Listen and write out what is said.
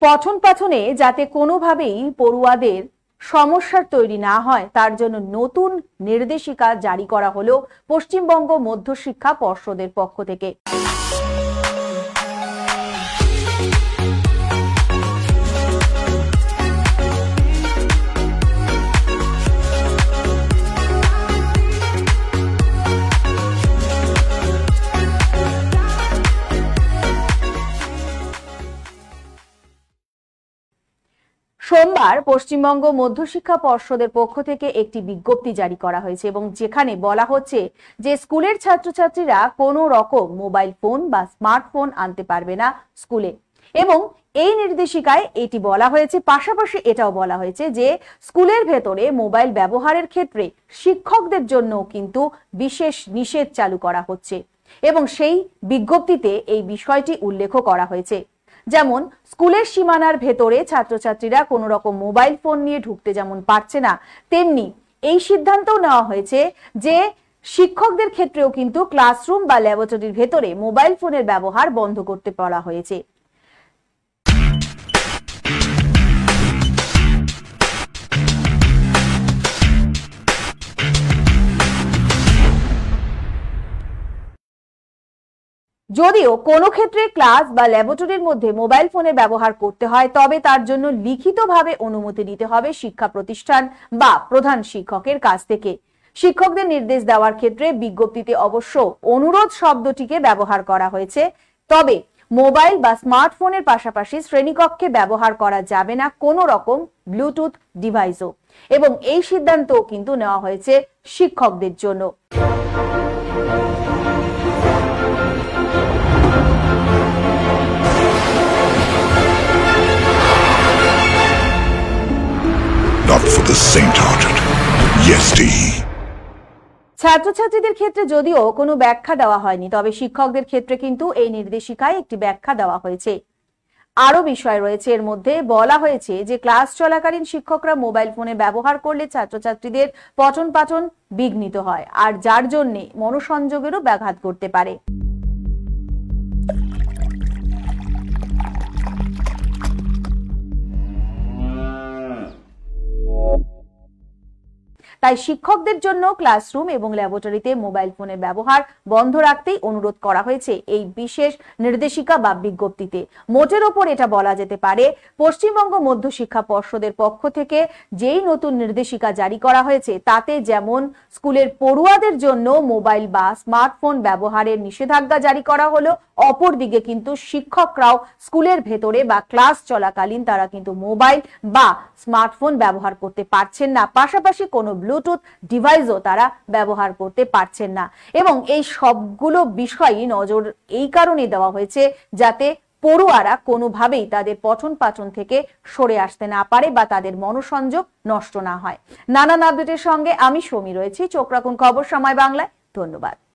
পঠন পাঠনে যাতে কোনোভাবেই পড়ুয়াদের সমস্যার তৈরি না হয় তার জন্য নতুন নির্দেশিকা জারি করা হলো পশ্চিমবঙ্গ মধ্যশিক্ষা পর্ষদের পক্ষ থেকে। সোমবার পশ্চিমবঙ্গ মধ্যশিক্ষা পর্ষদের পক্ষ থেকে একটি বিজ্ঞপ্তি জারি করা হয়েছে এবং যেখানে বলা হচ্ছে যে স্কুলের ছাত্রছাত্রীরা কোনো রকম মোবাইল ফোন বা স্মার্টফোন আনতে পারবে না স্কুলে। এবং এই নির্দেশিকায় এটি বলা হয়েছে, পাশাপাশি এটাও বলা হয়েছে যে স্কুলের ভেতরে মোবাইল ব্যবহারের ক্ষেত্রে শিক্ষকদের জন্য কিন্তু বিশেষ নিষেধ চালু করা হচ্ছে এবং সেই বিজ্ঞপ্তিতে এই বিষয়টি উল্লেখ করা হয়েছে। যেমন স্কুলের সীমানার ভেতরে ছাত্রছাত্রীরা কোনো রকম মোবাইল ফোন নিয়ে ঢুকতে যেমন পারছে না, তেমনি এই সিদ্ধান্তও নেওয়া হয়েছে যে শিক্ষকদের ক্ষেত্রেও কিন্তু ক্লাসরুম বা ল্যাবরেটরির ভেতরে মোবাইল ফোনের ব্যবহার বন্ধ করতে বলা হয়েছে। যদিও কোনো ক্ষেত্রে ক্লাস বা ল্যাবরেটরির মধ্যে মোবাইল ফোনের ব্যবহার করতে হয় তবে তার জন্য লিখিতভাবে অনুমতি নিতে হবে শিক্ষা প্রতিষ্ঠান বা প্রধান শিক্ষকের কাছ থেকে। শিক্ষকদের নির্দেশ দেওয়ার ক্ষেত্রে বিজ্ঞপ্তিতে অবশ্য অনুরোধ শব্দটিকে ব্যবহার করা হয়েছে, তবে মোবাইল বা স্মার্টফোনের পাশাপাশি শ্রেণীকক্ষে ব্যবহার করা যাবে না কোনো রকম ব্লুটুথ ডিভাইসও, এবং এই সিদ্ধান্তও কিন্তু নেওয়া হয়েছে শিক্ষকদের জন্য। ছাত্রছাত্রীদের ক্ষেত্রে যদিও কোনো ব্যাখ্যা দেওয়া হয়নি, তবে শিক্ষকদের ক্ষেত্রে কিন্তু এই নির্দেশিকায় একটি ব্যাখ্যা দেওয়া হয়েছে। আরো বিষয় রয়েছে এর মধ্যে। বলা হয়েছে যে ক্লাস চলাকালীন শিক্ষকরা মোবাইল ফোনে ব্যবহার করলে ছাত্রছাত্রীদের পঠন পাঠন বিঘ্নিত হয়, আর যার জন্য মনোসংযোগেরও ব্যাঘাত করতে পারে। তাই শিক্ষকদের জন্য ক্লাসরুম এবং ল্যাবরেটরিতে মোবাইল ফোনের ব্যবহার বন্ধ রাখতেই অনুরোধ করা হয়েছে এই বিশেষ নির্দেশিকা বা বিজ্ঞপ্তিতে। মোটের ওপর এটা বলা যেতে পারে পশ্চিমবঙ্গ মধ্যশিক্ষা পর্ষদের পক্ষ থেকে যেই নতুন নির্দেশিকা জারি করা হয়েছে তাতে যেমন স্কুলের পড়ুয়াদের জন্য মোবাইল বা স্মার্টফোন ব্যবহারের নিষেধাজ্ঞা জারি করা হলো, অপরদিকে কিন্তু শিক্ষকরাও স্কুলের ভেতরে বা ক্লাস চলাকালীন তারা কিন্তু মোবাইল বা স্মার্টফোন ব্যবহার করতে পারছেন না, পাশাপাশি কোনো ব্লুটুথ ডিভাইসও তারা ব্যবহার করতে পারছেন না। এবং এই সবগুলো বিষয়ই নজর এই কারণে দেওয়া হয়েছে যাতে পড়ুয়ারা কোনোভাবেই তাদের পঠন পাঠন থেকে সরে আসতে না পারে বা তাদের মনোসংযোগ নষ্ট না হয়। নানান আপডেটের সঙ্গে আমি সমী রয়েছি। চোখ রাখুন খবর সময় বাংলায়। ধন্যবাদ।